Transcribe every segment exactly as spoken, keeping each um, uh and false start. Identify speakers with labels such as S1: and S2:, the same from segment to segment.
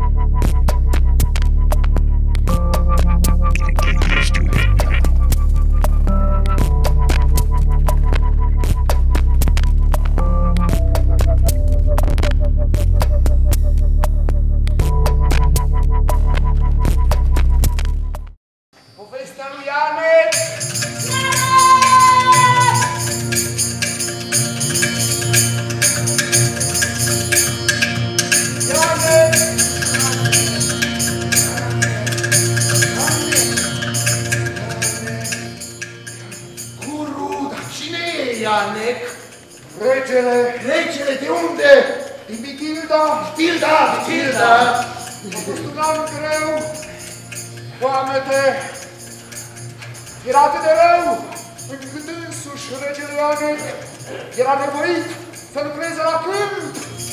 S1: Ianec, regele, regele, de unde? Din Bitilda? Bitilda, Bitilda! A fost un an greu, foamete, era atât de rău, încât însuși regele Ianec era nevoit să lucreze la câmp.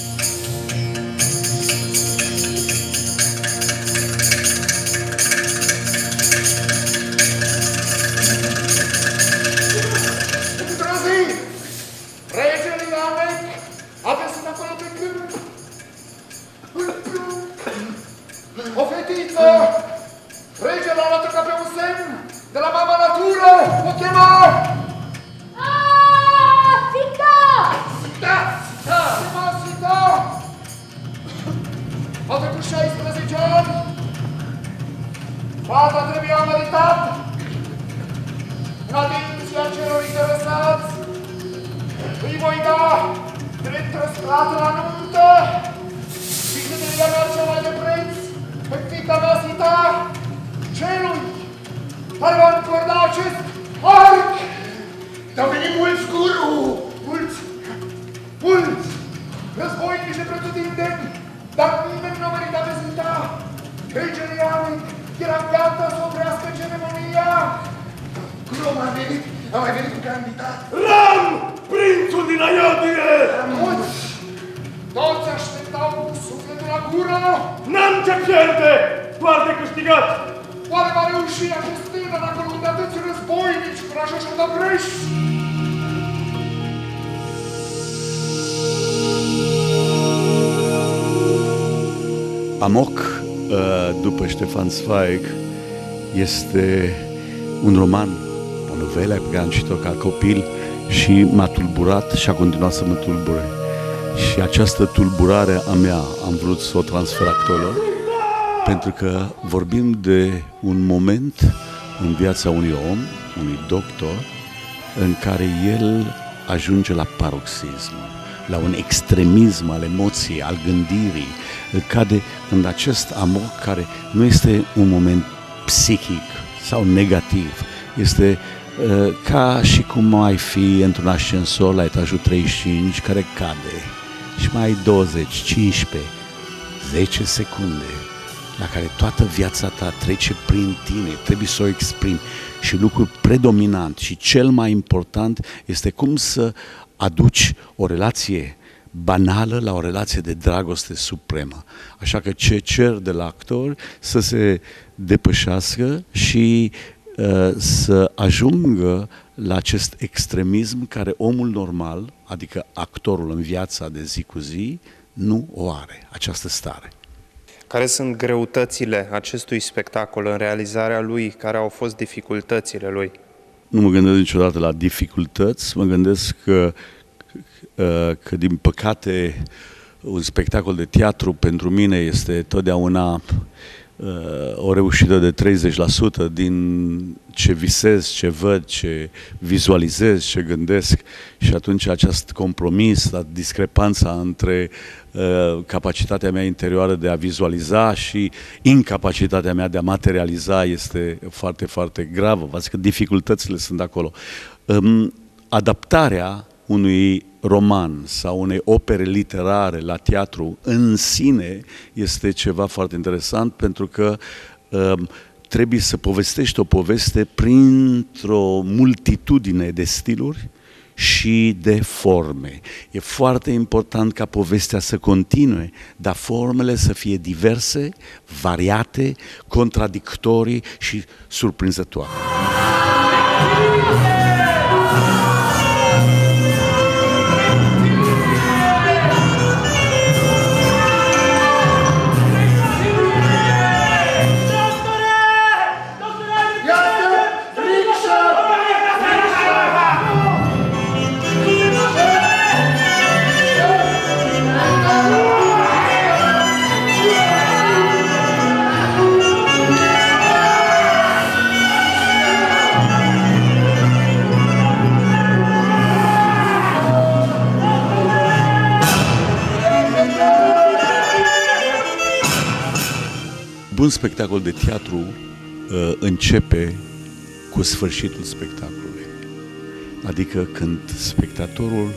S1: Regele Ianec a găsit acolo pe câmp un prunc, o fetiță. Regele a luat-o ca pe un semn de la mama natură. O chema...
S2: Aaaa, Sita!
S1: Sita! Sita! Chema Sita! A trecut șaisprezece ani. Fata trebuia măritat în atenția celor interesați. Îi voi da drept răsplată la nuntă și când îi ia cea mai de preț pe fiica mea Sita, celui care va încorda acest arc.
S3: Te-au venit mulți, guru!
S1: Mulți, mulți, războinici de pretutindeni, dar nimeni nu merita pe Sita. Regele Ianec era gata să oprească ceremonia.
S3: Guru, am venit, am mai venit cu candidat.
S4: Ram! Prințul din Aiodie!
S1: Toți, toți așteptau cu sufletul la gură.
S4: N-am ce pierde, doar de câștigat.
S1: Oare va reuși acest tânăr acolo unde atâți războinici, curajoși odăbrești?
S5: Amok, după Ștefan Zweig, este un roman, o novelă pe care am citit-o ca copil și m-a tulburat și a continuat să mă tulbure. Și această tulburare a mea am vrut să o transfer actorilor, pentru că vorbim de un moment în viața unui om, unui doctor, în care el ajunge la paroxism, la un extremism al emoției, al gândirii, cade în acest amor care nu este un moment psihic sau negativ, este uh, ca și cum ai fi într-un ascensor la etajul treizeci și cinci care cade și mai ai douăzeci, cincisprezece, zece secunde la care toată viața ta trece prin tine, trebuie să o exprimi și lucrul predominant și cel mai important este cum să aduci o relație banală la o relație de dragoste supremă. Așa că ce cer de la actor să se depășească și uh, să ajungă la acest extremism care omul normal, adică actorul în viața de zi cu zi, nu o are, această stare.
S6: Care sunt greutățile acestui spectacol în realizarea lui? Care au fost dificultățile lui?
S5: Nu mă gândesc niciodată la dificultăți, mă gândesc că, că din păcate un spectacol de teatru pentru mine este totdeauna o reușită de treizeci la sută din ce visez, ce văd, ce vizualizez, ce gândesc și atunci acest compromis, discrepanța între uh, capacitatea mea interioară de a vizualiza și incapacitatea mea de a materializa este foarte, foarte gravă. Vă zic că dificultățile sunt acolo. Um, adaptarea unui roman sau unei opere literare la teatru în sine este ceva foarte interesant pentru că uh, trebuie să povestești o poveste printr-o multitudine de stiluri și de forme. E foarte important ca povestea să continue, dar formele să fie diverse, variate, contradictorii și surprinzătoare. bun spectacol de teatru uh, începe cu sfârșitul spectacolului. Adică când spectatorul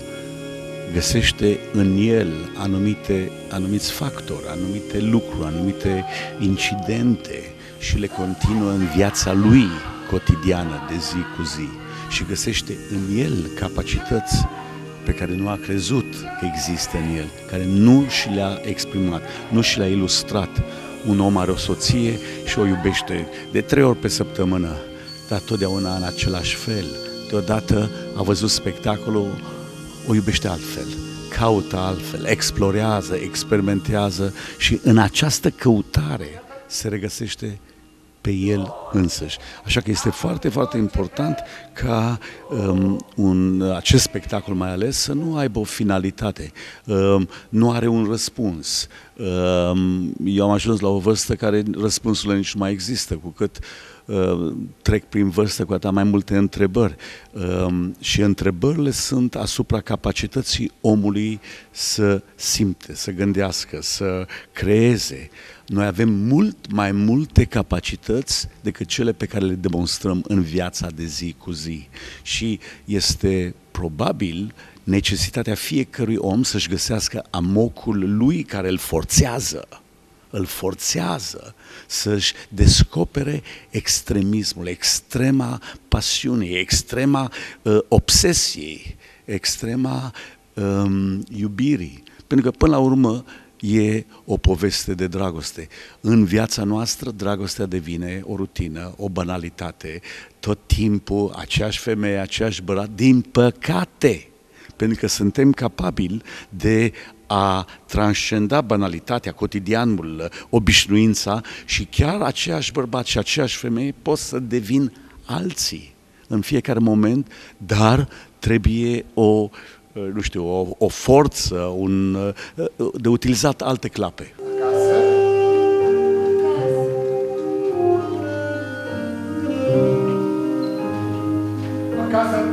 S5: găsește în el anumite, anumiți factori, anumite lucruri, anumite incidente și le continuă în viața lui cotidiană de zi cu zi și găsește în el capacități pe care nu a crezut că există în el, care nu și le-a exprimat, nu și le-a ilustrat. Un om are o soție și o iubește de trei ori pe săptămână, dar totdeauna în același fel. Deodată a văzut spectacolul, o iubește altfel, caută altfel, explorează, experimentează și în această căutare se regăsește pe el însăși. Așa că este foarte, foarte important ca um, un, acest spectacol mai ales să nu aibă o finalitate, um, nu are un răspuns. Um, eu am ajuns la o vârstă care răspunsurile nici nu mai există, cu cât uh, trec prin vârstă, cu atât mai multe întrebări. Um, și întrebările sunt asupra capacității omului să simte, să gândească, să creeze. Noi avem mult mai multe capacități decât cele pe care le demonstrăm în viața de zi cu zi. Și este probabil necesitatea fiecărui om să-și găsească amocul lui care îl forțează, îl forțează să-și descopere extremismul, extrema pasiunii, extrema uh, obsesiei, extrema um, iubirii. Pentru că până la urmă e o poveste de dragoste. În viața noastră, dragostea devine o rutină, o banalitate. Tot timpul, aceeași femeie, aceeași bărbat, din păcate, pentru că suntem capabili de a transcenda banalitatea, cotidianul, obișnuința și chiar aceeași bărbat și aceeași femeie pot să devin alții în fiecare moment, dar trebuie o nu știu, o, o forță, un, de utilizat alte clape.
S1: Acasă. Acasă.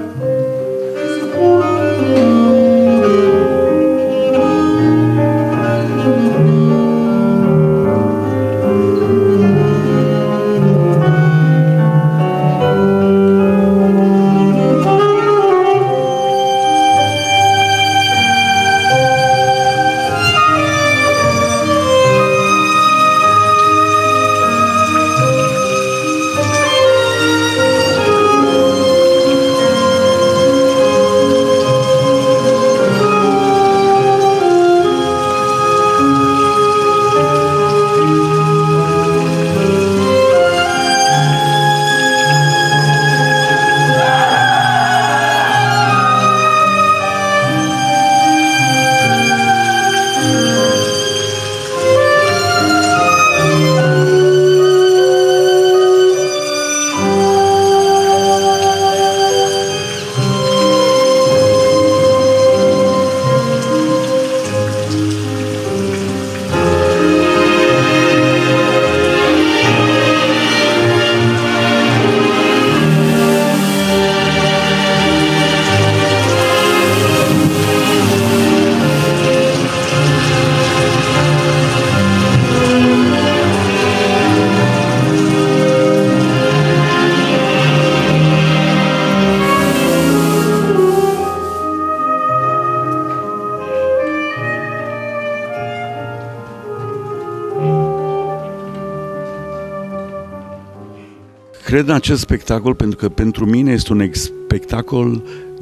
S5: Cred în acest spectacol pentru că pentru mine este un spectacol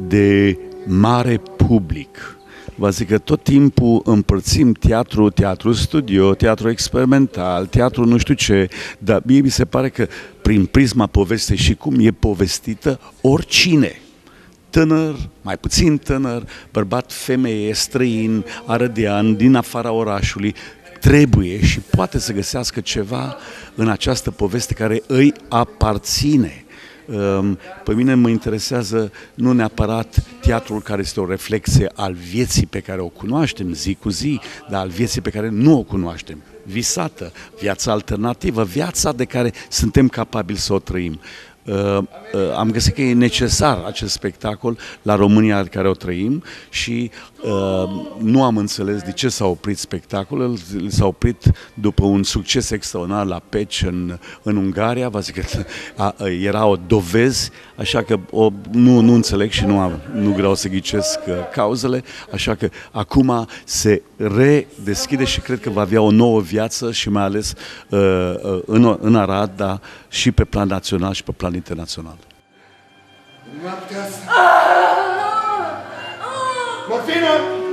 S5: de mare public. Vă zic că tot timpul împărțim teatru, teatru studio, teatru experimental, teatru nu știu ce, dar mie mi se pare că prin prisma povestei și cum e povestită, oricine, tânăr, mai puțin tânăr, bărbat, femeie, străin, arădean, din afara orașului, trebuie și poate să găsească ceva în această poveste care îi aparține. Pe mine mă interesează nu neapărat teatrul care este o reflexie al vieții pe care o cunoaștem zi cu zi, dar al vieții pe care nu o cunoaștem, visată, viața alternativă, viața de care suntem capabili să o trăim. Uh, uh, am găsit că e necesar acest spectacol la România în care o trăim și uh, nu am înțeles de ce s-a oprit spectacolul. S-a oprit după un succes extraordinar la Peci în, în Ungaria. Vă zic că a, a, era o dovezi, așa că o, nu, nu înțeleg și nu, am, nu vreau să ghicesc uh, cauzele, așa că acum se redeschide și cred că va avea o nouă viață și mai ales uh, uh, în, în Arad, dar și pe plan național și pe plan internațional.
S3: Noaptea asta. Morfină!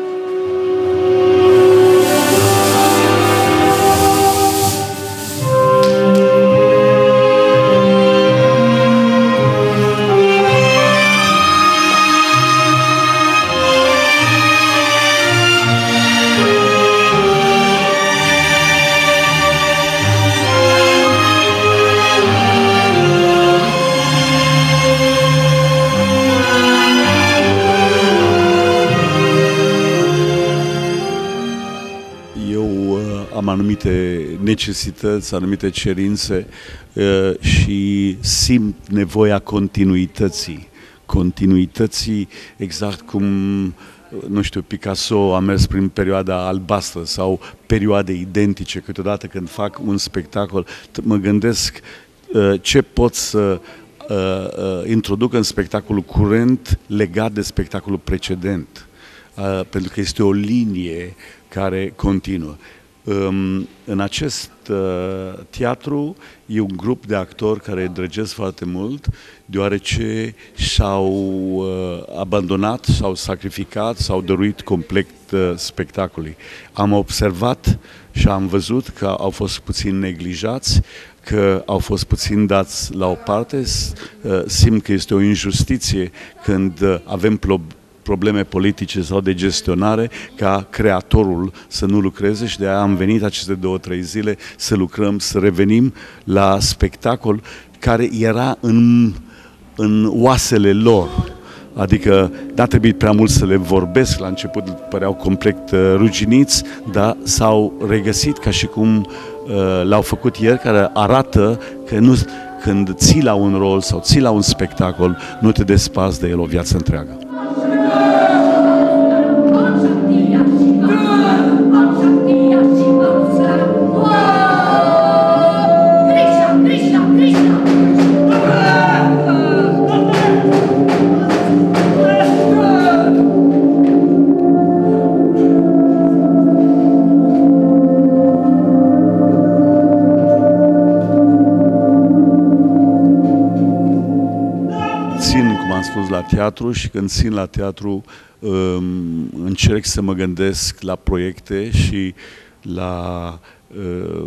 S5: Am anumite necesități, anumite cerințe uh, și simt nevoia continuității. Continuității, exact cum, nu știu, Picasso a mers prin perioada albastră sau perioade identice. Câteodată când fac un spectacol, mă gândesc uh, ce pot să uh, uh, introduc în spectacolul curent legat de spectacolul precedent. Uh, pentru că este o linie care continuă. În acest uh, teatru e un grup de actori care îndrăgesc foarte mult, deoarece și-au uh, abandonat, s-au sacrificat, s-au dăruit complet uh, spectacolului. Am observat și am văzut că au fost puțin neglijați, că au fost puțin dați la o parte. Uh, simt că este o injustiție când uh, avem probleme probleme politice sau de gestionare, ca creatorul să nu lucreze și de aia am venit aceste două, trei zile să lucrăm, să revenim la spectacol care era în, în oasele lor. Adică n-a trebuit prea mult să le vorbesc, la început păreau complet uh, ruginiți, dar s-au regăsit ca și cum uh, l-au făcut ieri, care arată că nu, când ții la un rol sau ții la un spectacol, nu te desparți de el o viață întreagă. La teatru și când țin la teatru um, încerc să mă gândesc la proiecte și la uh,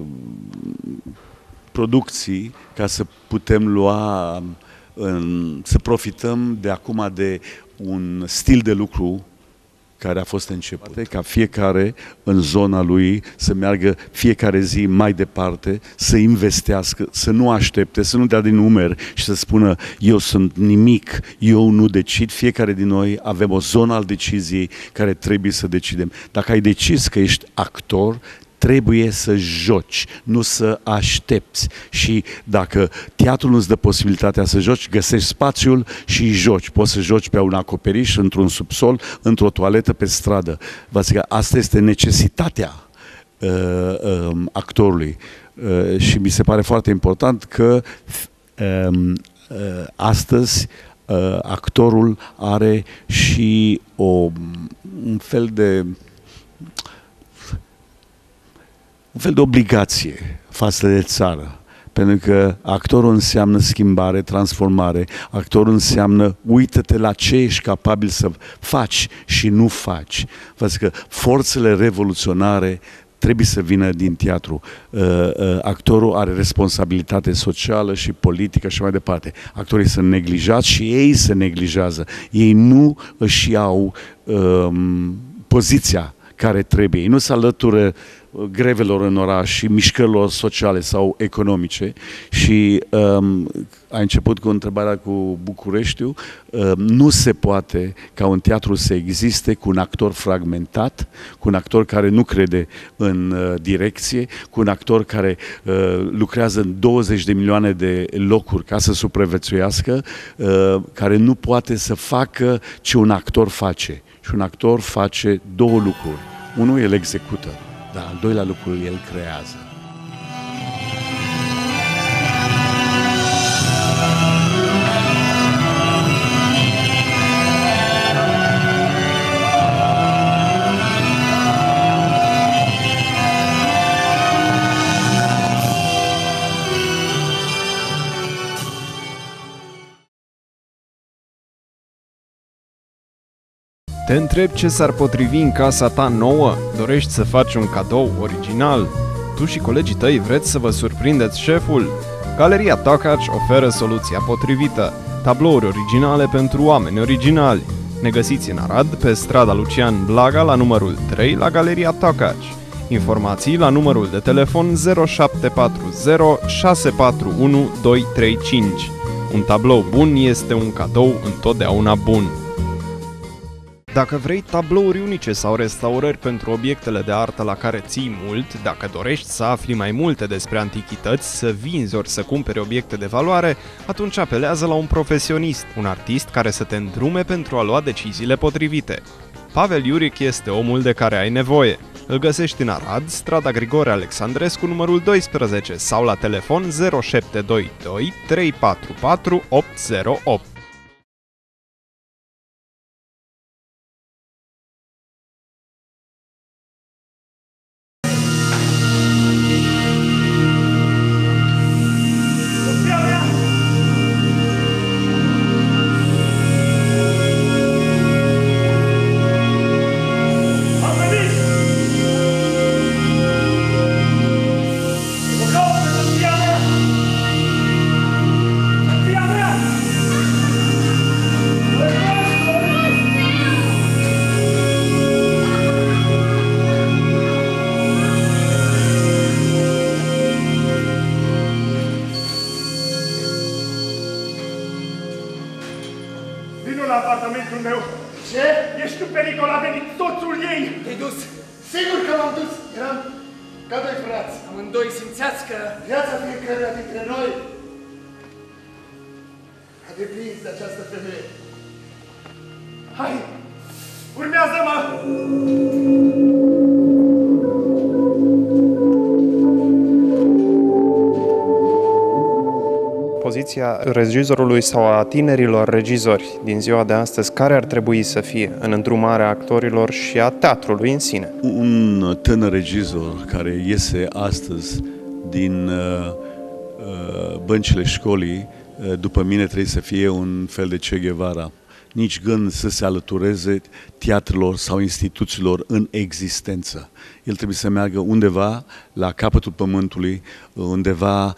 S5: producții ca să putem lua, în, să profităm de acum de un stil de lucru care a fost început, ca fiecare în zona lui să meargă fiecare zi mai departe, să investească, să nu aștepte, să nu dea din numeri și să spună eu sunt nimic, eu nu decid. Fiecare din noi avem o zonă al deciziei care trebuie să decidem. Dacă ai decis că ești actor, trebuie să joci, nu să aștepți. Și dacă teatrul nu-ți dă posibilitatea să joci, găsești spațiul și joci. Poți să joci pe un acoperiș, într-un subsol, într-o toaletă, pe stradă. Vă zic că asta este necesitatea uh, uh, actorului. Uh, și mi se pare foarte important că uh, uh, astăzi uh, actorul are și o, un fel de un fel de obligație față de țară. Pentru că actorul înseamnă schimbare, transformare. Actorul înseamnă uită-te la ce ești capabil să faci și nu faci. Vă zic că forțele revoluționare trebuie să vină din teatru. Uh, uh, actorul are responsabilitate socială și politică și mai departe. Actorii sunt neglijați și ei se neglijează. Ei nu își iau um, poziția care trebuie. Ei nu se alătură grevelor în oraș și mișcărilor sociale sau economice și um, ai început cu întrebarea cu Bucureștiul. Um, nu se poate ca un teatru să existe cu un actor fragmentat, cu un actor care nu crede în uh, direcție, cu un actor care uh, lucrează în douăzeci de milioane de locuri ca să supraviețuiască, uh, care nu poate să facă ce un actor face. Și un actor face două lucruri. Unul, el execută, dar al doilea lucru, el creează.
S2: Te întreb ce s-ar potrivi în casa ta nouă? Dorești să faci un cadou original? Tu și colegii tăi vreți să vă surprindeți șeful? Galeria Tokaci oferă soluția potrivită. Tablouri originale pentru oameni originali. Ne găsiți în Arad, pe strada Lucian Blaga, la numărul trei, la Galeria Tokaci. Informații la numărul de telefon zero șapte patru zero șase patru unu doi trei cinci. Un tablou bun este un cadou întotdeauna bun. Dacă vrei tablouri unice sau restaurări pentru obiectele de artă la care ții mult, dacă dorești să afli mai multe despre antichități, să vinzi ori să cumperi obiecte de valoare, atunci apelează la un profesionist, un artist care să te îndrume pentru a lua deciziile potrivite. Pavel Iuric este omul de care ai nevoie. Îl găsești în Arad, strada Grigore Alexandrescu, numărul doisprezece sau la telefon zero șapte doi doi trei patru patru opt zero opt.
S4: Vino la apartamentul meu.
S1: Ce?
S4: Ești în pericol, a venit soțul ei.
S1: Te-ai dus? Sigur că m-am dus. Eram ca doi frați.
S7: Amândoi simțeați că...
S1: Viața fiecăruia dintre noi a depins de această femeie.
S4: Hai, urmează-mă!
S6: Poziția regizorului sau a tinerilor regizori din ziua de astăzi, care ar trebui să fie în îndrumarea actorilor și a teatrului în sine?
S5: Un tânăr regizor care iese astăzi din uh, uh, băncile școlii, uh, după mine trebuie să fie un fel de Che Guevara. Nici gând să se alătureze teatrelor sau instituțiilor în existență. El trebuie să meargă undeva la capătul pământului, undeva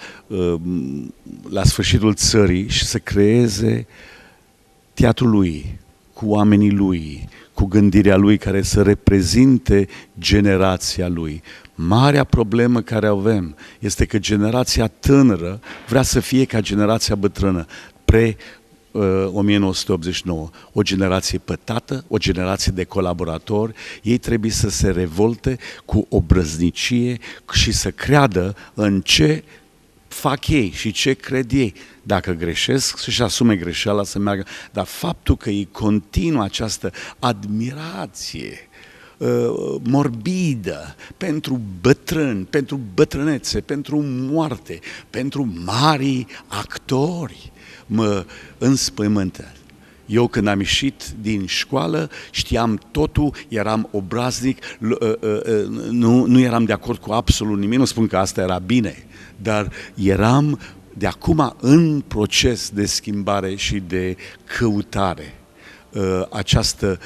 S5: la sfârșitul țării și să creeze teatrul lui, cu oamenii lui, cu gândirea lui care să reprezinte generația lui. Marea problemă care avem este că generația tânără vrea să fie ca generația bătrână, pre o mie nouă sute optzeci și nouă, o generație pătată, o generație de colaboratori. Ei trebuie să se revolte cu obrăznicie și să creadă în ce fac ei și ce cred ei. Dacă greșesc, să-și asume greșeala, să meargă. Dar faptul că ei continuă această admirație uh, morbidă pentru bătrâni, pentru bătrânețe, pentru moarte, pentru mari actori, mă înspăimântă. Eu când am ieșit din școală știam totul, eram obraznic, nu, nu eram de acord cu absolut nimic, nu spun că asta era bine, dar eram de acum în proces de schimbare și de căutare. Această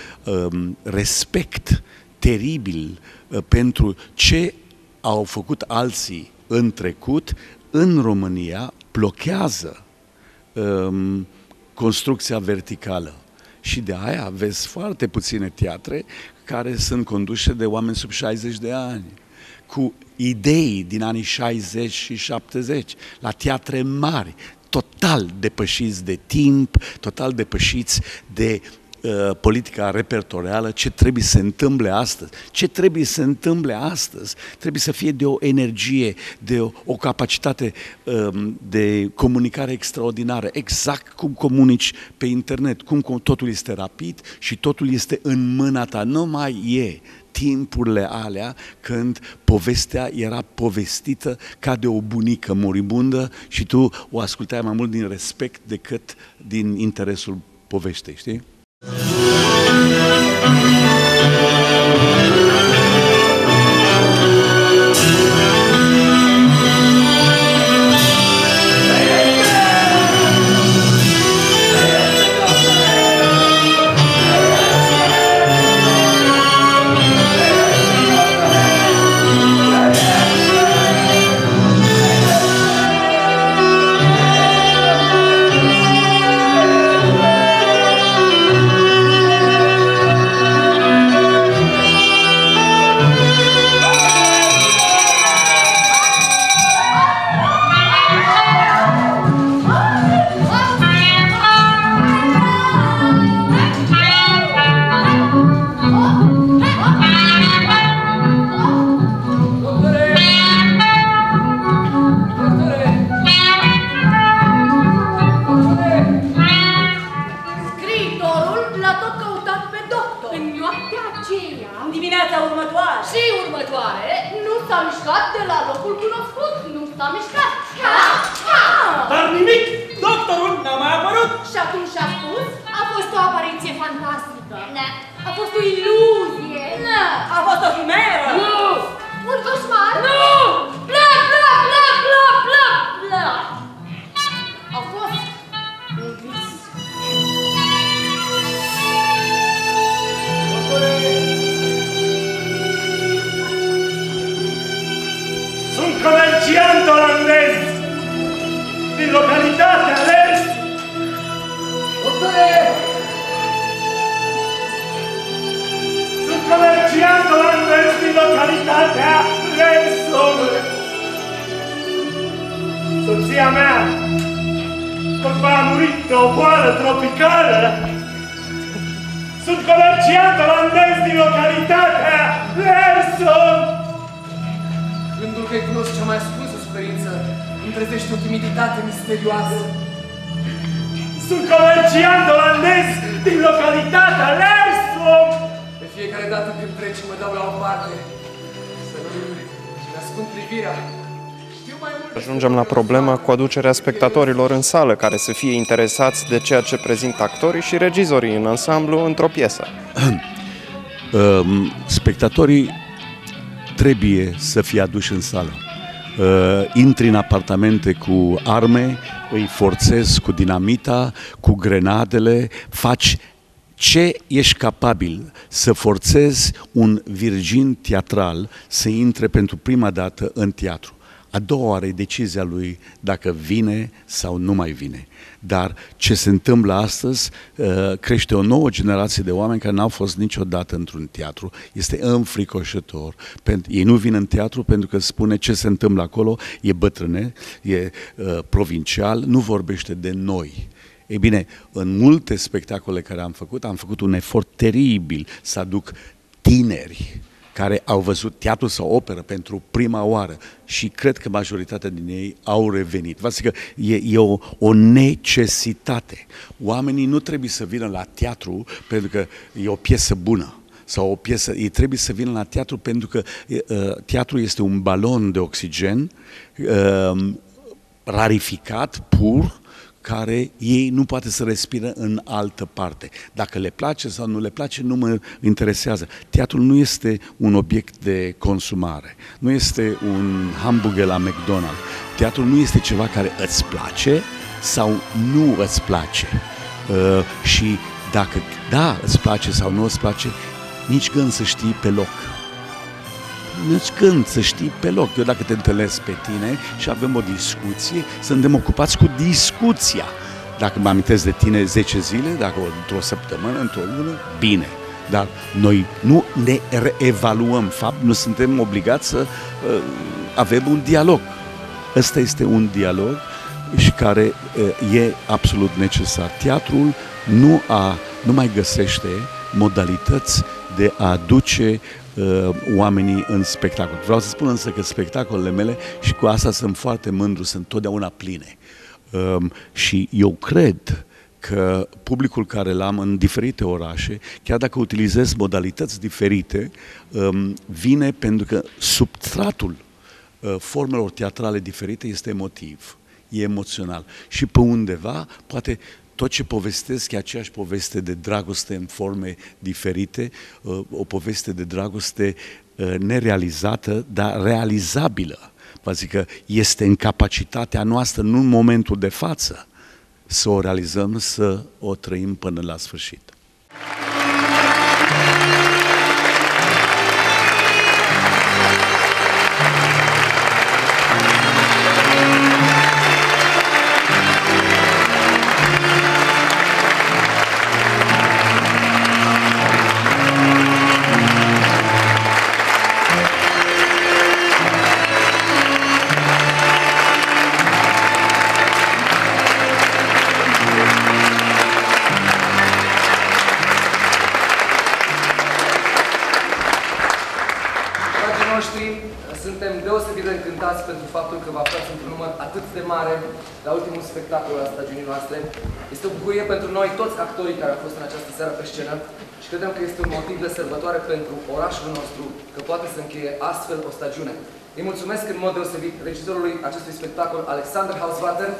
S5: respect teribil pentru ce au făcut alții în trecut, în România blochează um, construcția verticală. Și de aia vezi foarte puține teatre care sunt conduse de oameni sub șaizeci de ani, cu idei din anii șaizeci și șaptezeci, la teatre mari, total depășiți de timp, total depășiți de uh, politica repertorială, ce trebuie să se întâmple astăzi. Ce trebuie să se întâmple astăzi? Trebuie să fie de o energie, de o, o capacitate um, de comunicare extraordinară, exact cum comunici pe internet, cum, cum totul este rapid și totul este în mâna ta, nu mai e timpurile alea când povestea era povestită ca de o bunică moribundă și tu o ascultai mai mult din respect decât din interesul povestei, știi?
S4: Soția mea, tocmai a murit de o boală tropicală. Sunt comerciant olandez din localitatea Lerson.
S7: Gândul că-i cunosc cea mai ascunsă suferință îmi trezește o timiditate misterioasă.
S4: Sunt comerciant olandez din localitatea Lerson.
S7: De fiecare dată când trece mă dau la o parte să nu-mi ascund privirea.
S6: Ajungem la problema cu aducerea spectatorilor în sală, care să fie interesați de ceea ce prezintă actorii și regizorii în ansamblu într-o piesă.
S5: Spectatorii trebuie să fie aduși în sală. Intri în apartamente cu arme, îi forțezi cu dinamita, cu grenadele, faci ce ești capabil să forțezi un virgin teatral să intre pentru prima dată în teatru. A doua oară e decizia lui dacă vine sau nu mai vine. Dar ce se întâmplă astăzi, crește o nouă generație de oameni care n-au fost niciodată într-un teatru. Este înfricoșător. Ei nu vin în teatru pentru că spune ce se întâmplă acolo, e bătrâne, e provincial, nu vorbește de noi. Ei bine, în multe spectacole care am făcut, am făcut un efort teribil să aduc tineri care au văzut teatru sau operă pentru prima oară și cred că majoritatea din ei au revenit. Vă zic că e, e o, o necesitate. Oamenii nu trebuie să vină la teatru pentru că e o piesă bună sau o piesă, ei trebuie să vină la teatru pentru că uh, teatru este un balon de oxigen uh, rarificat, pur, care ei nu poate să respiră în altă parte. Dacă le place sau nu le place, nu mă interesează. Teatrul nu este un obiect de consumare, nu este un hamburger la McDonald's. Teatrul nu este ceva care îți place sau nu îți place. Uh, și dacă da, îți place sau nu îți place, nici gând să știi pe loc. Nici când să știi pe loc. Eu dacă te întâlnesc pe tine și avem o discuție, suntem ocupați cu discuția. Dacă mă amintesc de tine zece zile, dacă într-o săptămână, într-o lună, bine. dar noi nu ne reevaluăm fapt, nu suntem obligați să uh, avem un dialog. Ăsta este un dialog și care uh, e absolut necesar. Teatrul nu, a, nu mai găsește modalități de a aduce uh, oamenii în spectacol. Vreau să spun însă că spectacolele mele, și cu asta sunt foarte mândru, sunt totdeauna pline. Uh, și eu cred că publicul care l-am în diferite orașe, chiar dacă utilizez modalități diferite, um, vine pentru că substratul uh, formelor teatrale diferite este emotiv, e emoțional. Și pe undeva, poate tot ce povestesc e aceeași poveste de dragoste în forme diferite, uh, o poveste de dragoste uh, nerealizată, dar realizabilă. Vă zic că este în capacitatea noastră, nu în momentul de față, să o realizăm, să o trăim până la sfârșit.
S7: Suntem deosebit de încântați pentru faptul că vă aflați într-un număr atât de mare la ultimul spectacol al stagiunii noastre. Este o bucurie pentru noi, toți actorii care au fost în această seară pe scenă, și credem că este un motiv de sărbătoare pentru orașul nostru, că poate să încheie astfel o stagiune. Îi mulțumesc în mod deosebit regizorului acestui spectacol, Alexander Hausvater.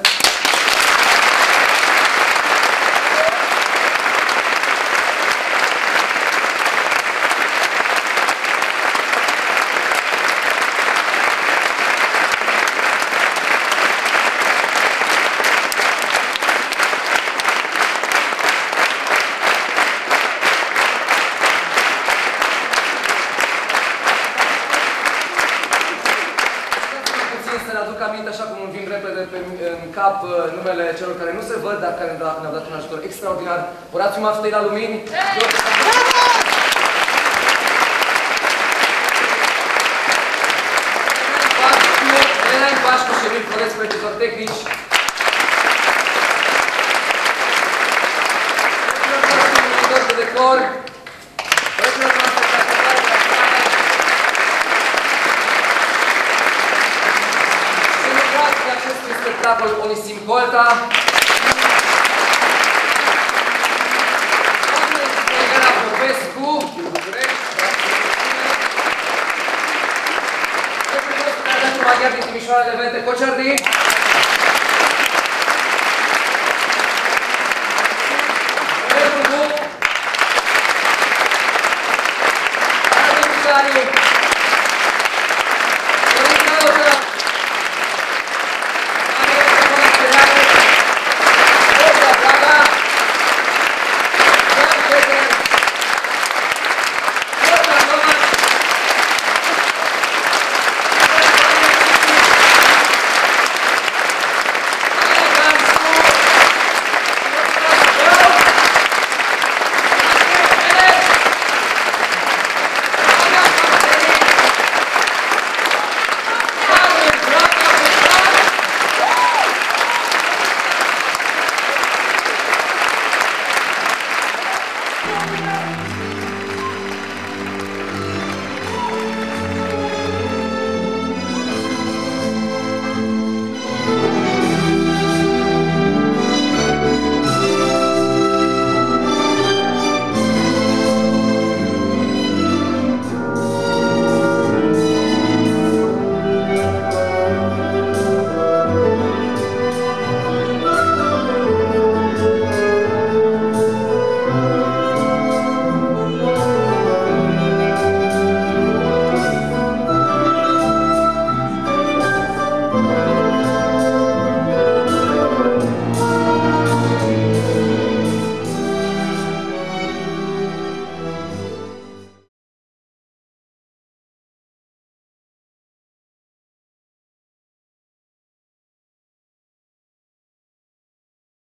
S7: Aminte, așa cum îmi vin repede pe, în cap numele celor care nu se văd, dar care ne-au dat un ajutor extraordinar. Horațiu Maftei la lumini. Elena Pașcu și Emil Florescu, regizori tehnici. Regizori de decor. Spectacol Onisim Colta. Elena Popescu. Maghiar din Timișoara, Levente Cociardi.